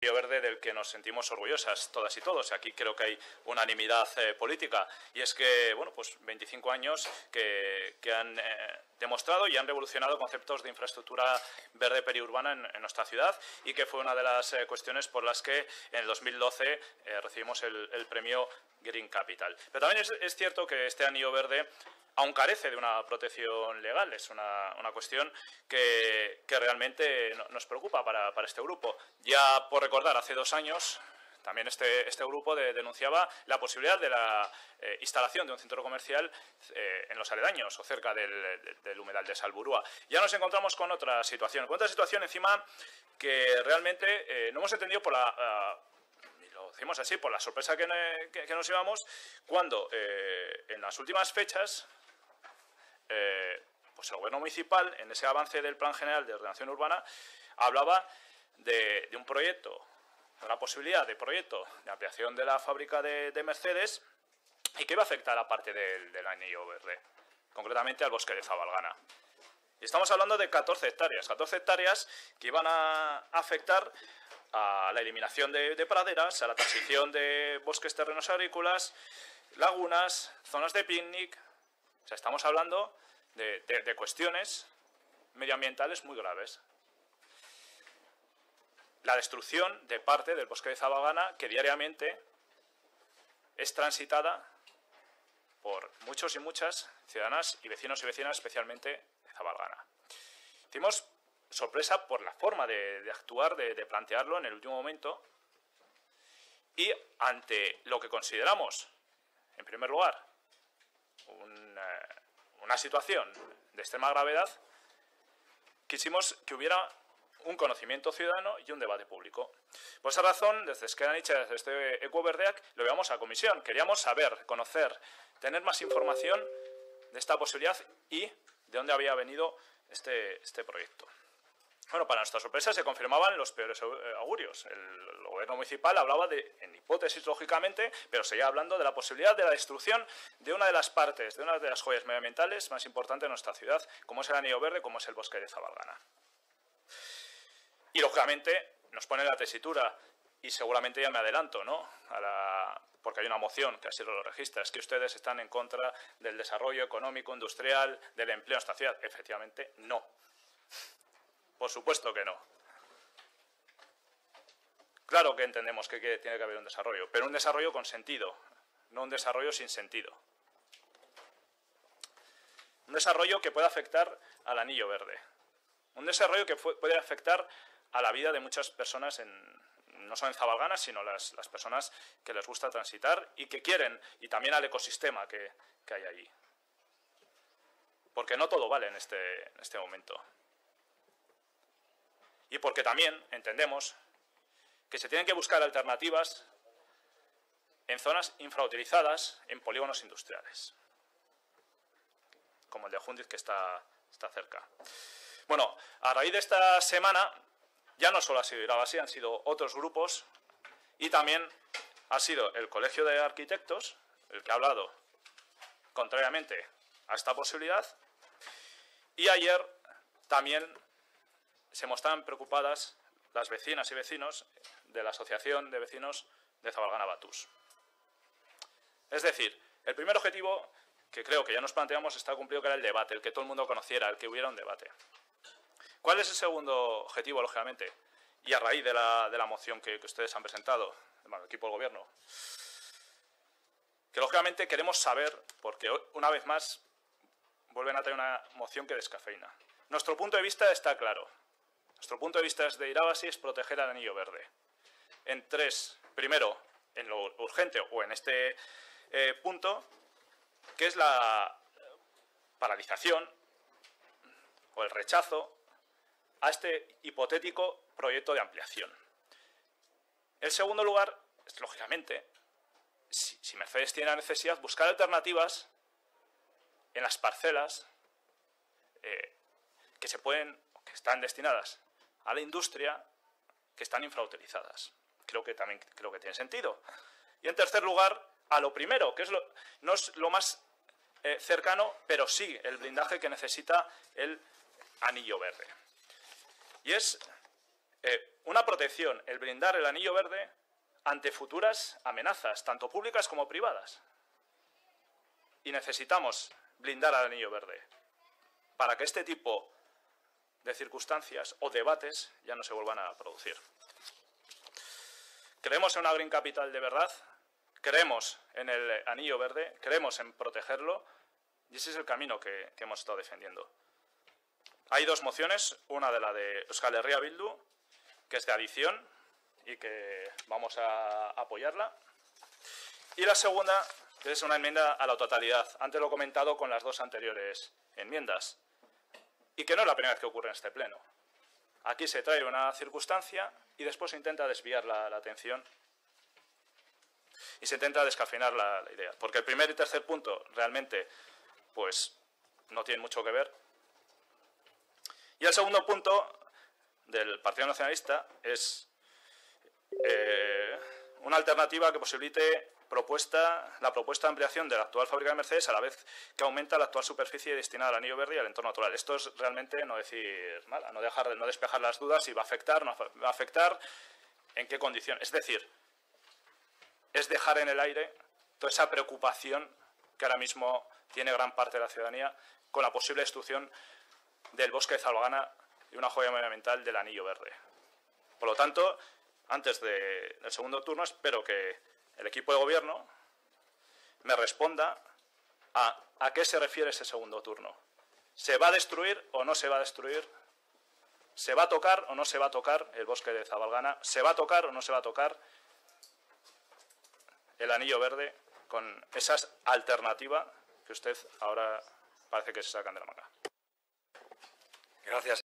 Verde del que nos sentimos orgullosas todas y todos. Aquí creo que hay unanimidad política, y es que, bueno, pues 25 años que han demostrado y han revolucionado conceptos de infraestructura verde periurbana en nuestra ciudad, y que fue una de las cuestiones por las que en el 2012 recibimos el premio Green Capital. Pero también es cierto que este anillo verde aún carece de una protección legal. Es una cuestión que realmente nos preocupa para este grupo. Ya por recordar, hace 2 años también este grupo denunciaba la posibilidad de la instalación de un centro comercial en los aledaños o cerca del humedal de Salburua. Ya nos encontramos con otra situación encima que realmente no hemos entendido por lo decimos así, por la sorpresa que nos llevamos cuando en las últimas fechas pues el gobierno municipal, en ese avance del Plan General de Ordenación Urbana, hablaba de un proyecto, de una posibilidad de proyecto de ampliación de la fábrica de Mercedes, y que iba a afectar a parte del anillo verde, concretamente al bosque de Zabalgana. Y estamos hablando de 14 hectáreas que iban a afectar a la eliminación de praderas, a la transición de bosques terrenos agrícolas, lagunas, zonas de picnic. O sea, estamos hablando de cuestiones medioambientales muy graves. La destrucción de parte del bosque de Zabalgana, que diariamente es transitada por muchos y muchas ciudadanas y vecinos y vecinas, especialmente de Zabalgana. Tuvimos sorpresa por la forma de actuar, de plantearlo en el último momento, y ante lo que consideramos, en primer lugar, una situación de extrema gravedad, quisimos que hubiera un conocimiento ciudadano y un debate público. Por esa razón, desde Ezker Anitza, desde este Ecuberdeak, lo llevamos a comisión. Queríamos saber, conocer, tener más información de esta posibilidad y de dónde había venido este proyecto. Bueno, para nuestra sorpresa se confirmaban los peores augurios. El gobierno municipal hablaba en hipótesis, lógicamente, pero seguía hablando de la posibilidad de la destrucción de una de las partes, de una de las joyas medioambientales más importantes de nuestra ciudad, como es el anillo verde, como es el bosque de Zabalgana. Y, lógicamente, nos pone la tesitura, y seguramente ya me adelanto, ¿no?, porque hay una moción que así lo registra, es que ustedes están en contra del desarrollo económico, industrial, del empleo en esta ciudad. Efectivamente, no. Por supuesto que no. Claro que entendemos que tiene que haber un desarrollo, pero un desarrollo con sentido, no un desarrollo sin sentido. Un desarrollo que pueda afectar al anillo verde. Un desarrollo que puede afectar a la vida de muchas personas, no solo en Zabalgana, sino las personas que les gusta transitar y que quieren, y también al ecosistema que hay allí. Porque no todo vale en este momento. Y porque también entendemos que se tienen que buscar alternativas en zonas infrautilizadas, en polígonos industriales, como el de Jundiz, que está cerca. Bueno, a raíz de esta semana, ya no solo ha sido Irabasi, han sido otros grupos, y también ha sido el Colegio de Arquitectos el que ha hablado contrariamente a esta posibilidad, y ayer también se mostraban preocupadas las vecinas y vecinos de la Asociación de Vecinos de Zabalgana Batus. Es decir, el primer objetivo que creo que ya nos planteamos está cumplido, que era el debate, el que todo el mundo conociera, el que hubiera un debate. ¿Cuál es el segundo objetivo, lógicamente? Y a raíz de la moción que ustedes han presentado, el equipo del Gobierno, que lógicamente queremos saber, porque una vez más vuelven a traer una moción que descafeína. Nuestro punto de vista está claro. Nuestro punto de vista desde Irabasi es proteger al anillo verde. Primero, en lo urgente, o en este punto, que es la paralización o el rechazo a este hipotético proyecto de ampliación. En segundo lugar, es, lógicamente, si Mercedes tiene la necesidad, buscar alternativas en las parcelas que están destinadas a la industria, que están infrautilizadas. Creo que tiene sentido. Y en tercer lugar, a lo primero, que no es lo más cercano, pero sí el blindaje que necesita el anillo verde. Y es una protección, el blindar el anillo verde ante futuras amenazas, tanto públicas como privadas. Y necesitamos blindar al anillo verde para que este tipo de circunstancias o debates ya no se vuelvan a producir. Creemos en una Green Capital de verdad, creemos en el anillo verde, creemos en protegerlo y ese es el camino que hemos estado defendiendo. Hay dos mociones, una de la de Euskal Herria Bildu, que es de adición y que vamos a apoyarla, y la segunda, que es una enmienda a la totalidad. Antes lo he comentado con las dos anteriores enmiendas y que no es la primera vez que ocurre en este pleno. Aquí se trae una circunstancia y después se intenta desviar la atención y se intenta descafeinar la idea. Porque el primer y tercer punto realmente pues, no tienen mucho que ver. Y el segundo punto del Partido Nacionalista es una alternativa que posibilite la propuesta de ampliación de la actual fábrica de Mercedes a la vez que aumenta la actual superficie destinada al anillo verde y al entorno natural. Esto es realmente no decir nada, no despejar las dudas si va a afectar, no va a afectar, en qué condiciones. Es decir, es dejar en el aire toda esa preocupación que ahora mismo tiene gran parte de la ciudadanía con la posible destrucción del bosque de Zabalgana y una joya medioambiental del anillo verde. Por lo tanto, antes del segundo turno, espero que el equipo de gobierno me responda a qué se refiere ese segundo turno. ¿Se va a destruir o no se va a destruir? ¿Se va a tocar o no se va a tocar el bosque de Zabalgana? ¿Se va a tocar o no se va a tocar el anillo verde con esa alternativa que usted ahora parece que se sacan de la manga? Gracias.